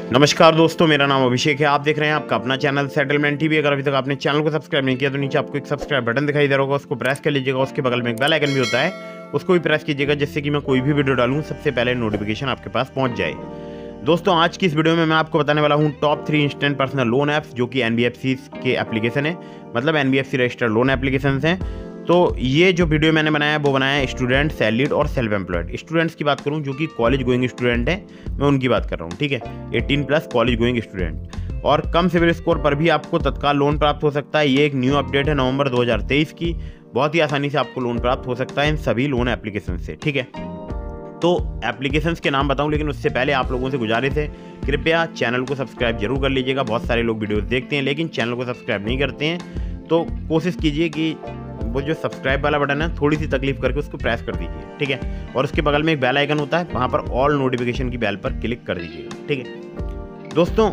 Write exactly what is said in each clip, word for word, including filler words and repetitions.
नमस्कार दोस्तों, मेरा नाम अभिषेक है। आप देख रहे हैं आपका अपना चैनल सेटलमेंट टीवी। अगर अभी तक आपने चैनल को सब्सक्राइब नहीं किया तो नीचे आपको एक सब्सक्राइब बटन दिखाई दे रहा होगा, उसको प्रेस कर लीजिएगा। उसके बगल में एक बेल आइकन भी होता है, उसको भी प्रेस कीजिएगा, जिससे कि मैं कोई भी वीडियो डालूं सबसे पहले नोटिफिकेशन आपके पास पहुंच जाए। दोस्तों, आज की इस वीडियो में मैं आपको बताने वाला हूं top three instant personal loan apps जो कि एनबीएफसी के एप्लीकेशन है, मतलब एनबीएफसी रजिस्टर्ड लोन एप्लीकेशन हैं। तो ये जो वीडियो मैंने बनाया है वो बनाया है स्टूडेंट, सैलरीड और सेल्फ एम्प्लॉयड। स्टूडेंट्स की बात करूं जो कि कॉलेज गोइंग स्टूडेंट हैं, मैं उनकी बात कर रहा हूं, ठीक है। अठारह प्लस कॉलेज गोइंग स्टूडेंट और कम सिविल स्कोर पर भी आपको तत्काल लोन प्राप्त हो सकता है। ये एक न्यू अपडेट है नवंबर दो हज़ार तेईस की। बहुत ही आसानी से आपको लोन प्राप्त हो सकता है इन सभी लोन एप्लीकेशन से, ठीक है। तो एप्लीकेशंस के नाम बताऊं, लेकिन उससे पहले आप लोगों से गुजारिश है, कृपया चैनल को सब्सक्राइब जरूर कर लीजिएगा। बहुत सारे लोग वीडियोस देखते हैं लेकिन चैनल को सब्सक्राइब नहीं करते हैं, तो कोशिश कीजिए कि वो जो सब्सक्राइब वाला बटन है थोड़ी सी तकलीफ करके उसको प्रेस कर दीजिए, ठीक है। और उसके बगल में एक बेल आइकन होता है, वहाँ पर ऑल नोटिफिकेशन की बेल पर क्लिक कर दीजिएगा, ठीक है। दोस्तों,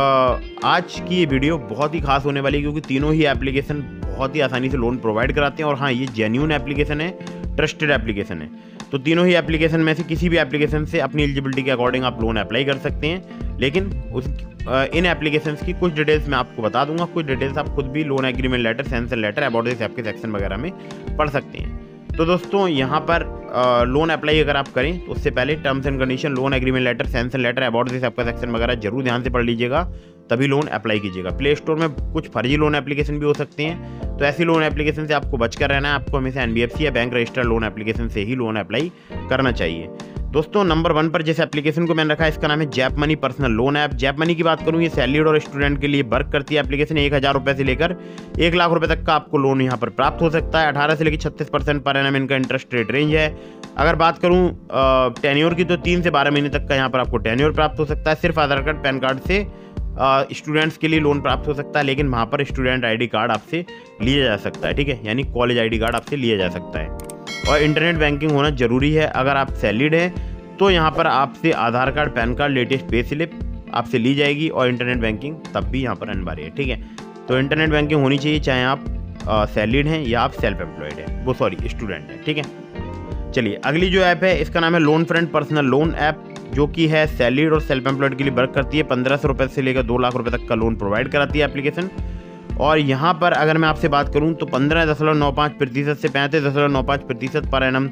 आज की ये वीडियो बहुत ही खास होने वाली है क्योंकि तीनों ही एप्लीकेशन बहुत ही आसानी से लोन प्रोवाइड कराते हैं। और हाँ, ये जेन्युइन एप्लीकेशन है, ट्रस्टेड एप्लीकेशन है। तो तीनों ही एप्लीकेशन में से किसी भी एप्लीकेशन से अपनी एलिजिबिलिटी के अकॉर्डिंग आप लोन अप्लाई कर सकते हैं। लेकिन उस इन एप्लीकेशंस की कुछ डिटेल्स मैं आपको बता दूंगा, कुछ डिटेल्स आप खुद भी loan agreement letter, sanction letter, about this app के सेक्शन वगैरह में पढ़ सकते हैं। तो दोस्तों, यहाँ पर आ, लोन अप्लाई अगर आप करें तो उससे पहले terms and condition, loan agreement letter, sanction letter, about this app का सेक्शन वगैरह जरूर ध्यान से पढ़ लीजिएगा, तभी लोन अप्लाई कीजिएगा। प्ले स्टोर में कुछ फर्जी लोन एप्लीकेशन भी हो सकते हैं, तो ऐसी लोन एप्लीकेशन से आपको बचकर रहना है। आपको हमेशा एनबीएफसी या बैंक रजिस्टर्ड लोन एप्लीकेशन से ही लोन अप्लाई करना चाहिए। दोस्तों, नंबर वन पर जिस एप्लीकेशन को मैंने रखा है इसका नाम है Zap money personal loan app. Zap money की बात करूँ, ये सैलरीड और स्टूडेंट के लिए वर्क करती है एप्लीकेशन। एक हज़ार रुपये से लेकर एक लाख रुपए तक का आपको लोन यहाँ पर प्राप्त हो सकता है। अठारह से लेकर छत्तीस परसेंट पर एनम इनका इंटरेस्ट रेट रेंज है। अगर बात करूँ टेन्योर की, तो तीन से बारह महीने तक का यहाँ पर आपको टेन्योर प्राप्त हो सकता है। सिर्फ आधार कार्ड, पैन कार्ड से स्टूडेंट्स uh, के लिए लोन प्राप्त हो सकता है, लेकिन वहाँ पर स्टूडेंट आईडी कार्ड आपसे लिया जा सकता है, ठीक है, यानी कॉलेज आईडी कार्ड आपसे लिया जा सकता है। और इंटरनेट बैंकिंग होना जरूरी है। अगर आप सैलरीड हैं तो यहाँ पर आपसे Aadhaar card, pan card, latest pay slip आपसे ली जाएगी और इंटरनेट बैंकिंग तब भी यहाँ पर अनिवार्य है, ठीक है। तो इंटरनेट बैंकिंग होनी चाहिए, चाहे आप सैलरीड हैं या आप सेल्फ एम्प्लॉयड हैं, वो सॉरी स्टूडेंट हैं, ठीक है। चलिए, अगली जो ऐप है इसका नाम है loan friend personal loan app, जो कि है सैलरीड और सेल्फ एम्प्लॉयड के लिए वर्क करती है। पंद्रह सौ रुपये से लेकर दो लाख रुपए तक का लोन प्रोवाइड कराती है एप्लीकेशन। और यहाँ पर अगर मैं आपसे बात करूँ तो पंद्रह दशमलव नौ पाँच प्रतिशत से पैंतीस दशमलव नौ पाँच प्रतिशत पर एनम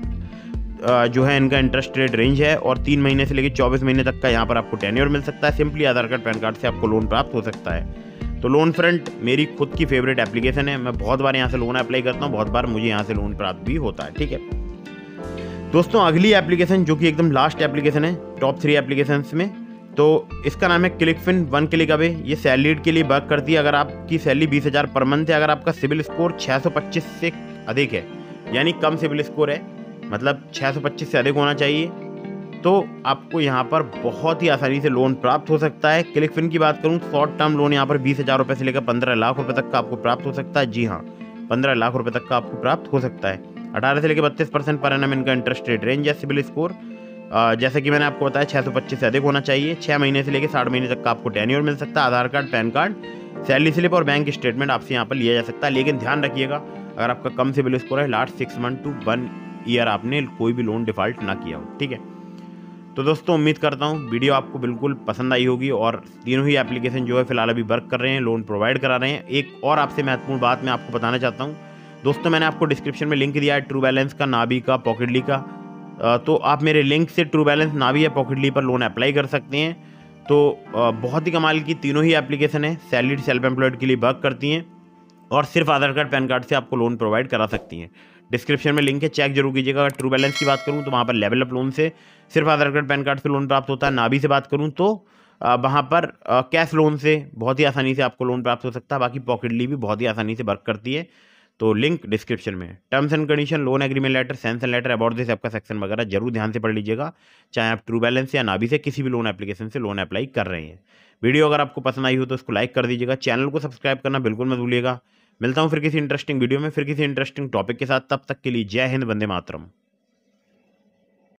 जो है इनका इंटरेस्ट रेट रेंज है। और तीन महीने से लेकर चौबीस महीने तक का यहाँ पर आपको टेन्योर मिल सकता है। Simply Aadhaar card, pan card से आपको लोन प्राप्त हो सकता है। तो लोन फ्रंट मेरी खुद की फेवरेट एप्लीकेशन है। मैं बहुत बार यहाँ से लोन अप्लाई करता हूँ, बहुत बार मुझे यहाँ से लोन प्राप्त भी होता है, ठीक है। दोस्तों, अगली एप्लीकेशन जो कि एकदम लास्ट एप्लीकेशन है टॉप थ्री एप्लीकेशंस में, तो इसका नाम है क्लिकफिन वन क्लिक अवे। ये सैलरीड के लिए वर्क करती है। अगर आपकी सैलरी बीस हज़ार पर मंथ है, अगर आपका सिविल स्कोर छः सौ पच्चीस से अधिक है, यानी कम सिविल स्कोर है, मतलब छः सौ पच्चीस से अधिक होना चाहिए, तो आपको यहाँ पर बहुत ही आसानी से लोन प्राप्त हो सकता है। क्लिकफिन की बात करूँ, शॉर्ट टर्म लोन यहाँ पर बीस हज़ार रुपये से लेकर पंद्रह लाख रुपये तक का आपको प्राप्त हो सकता है। जी हाँ, पंद्रह लाख रुपये तक का आपको प्राप्त हो सकता है। अठारह से लेकर बत्तीस परसेंट पर एनम इनका इंटरेस्ट रेट रेंज है। सिविल स्कोर जैसे कि मैंने आपको बताया छः सौ पच्चीस से अधिक होना चाहिए। छः महीने से लेकर साठ महीने तक का आपको टेन्योर मिल सकता है। Aadhaar card, pan card, salary slip और बैंक स्टेटमेंट आपसे यहाँ पर लिया जा सकता है। लेकिन ध्यान रखिएगा, अगर आपका कम सिविल स्कोर है, last six month to one year आपने कोई भी लोन डिफॉल्ट ना किया हो, ठीक है। तो दोस्तों, उम्मीद करता हूँ वीडियो आपको बिल्कुल पसंद आई होगी। और तीनों ही एप्लीकेशन जो है फिलहाल अभी वर्क कर रहे हैं, लोन प्रोवाइड करा रहे हैं। एक और आपसे महत्वपूर्ण बात मैं आपको बताना चाहता हूँ दोस्तों, मैंने आपको डिस्क्रिप्शन में लिंक दिया है ट्रू बैलेंस का, नाबी का, पॉकेटली का। तो आप मेरे लिंक से ट्रू बैलेंस, नाबी या पॉकेटली पर लोन अप्लाई कर सकते हैं। तो बहुत ही कमाल की तीनों ही एप्लीकेशन है, सैलरीड, सेल्फ एम्प्लॉयड के लिए वर्क करती हैं और सिर्फ आधार कार्ड, पैन कार्ड से आपको लोन प्रोवाइड करा सकती हैं। डिस्क्रिप्शन में लिंक है, चेक जरूर कीजिएगा। अगर ट्रू बैलेंस की बात करूँ तो वहाँ पर लेवल अप लोन से सिर्फ आधार कार्ड, पैन कार्ड से लोन प्राप्त होता है। नाबी से बात करूँ तो वहाँ पर कैश लोन से बहुत ही आसानी से आपको लोन प्राप्त हो सकता है। बाकी पॉकेटली भी बहुत ही आसानी से वर्क करती है। तो लिंक डिस्क्रिप्शन में। Terms and condition, loan agreement letter, sanction letter, about this app का सेक्शन वगैरह जरूर ध्यान से पढ़ लीजिएगा, चाहे आप ट्रू बैलेंस या नाबी से किसी भी लोन एप्लीकेशन से लोन अप्लाई कर रहे हैं। वीडियो अगर आपको पसंद आई हो तो उसको लाइक कर दीजिएगा, चैनल को सब्सक्राइब करना बिल्कुल मत भूलिएगा। मिलता हूँ फिर किसी इंटरेस्टिंग वीडियो में, फिर किसी इंटरेस्टिंग टॉपिक के साथ। तब तक के लिए जय हिंद, वंदे मातरम।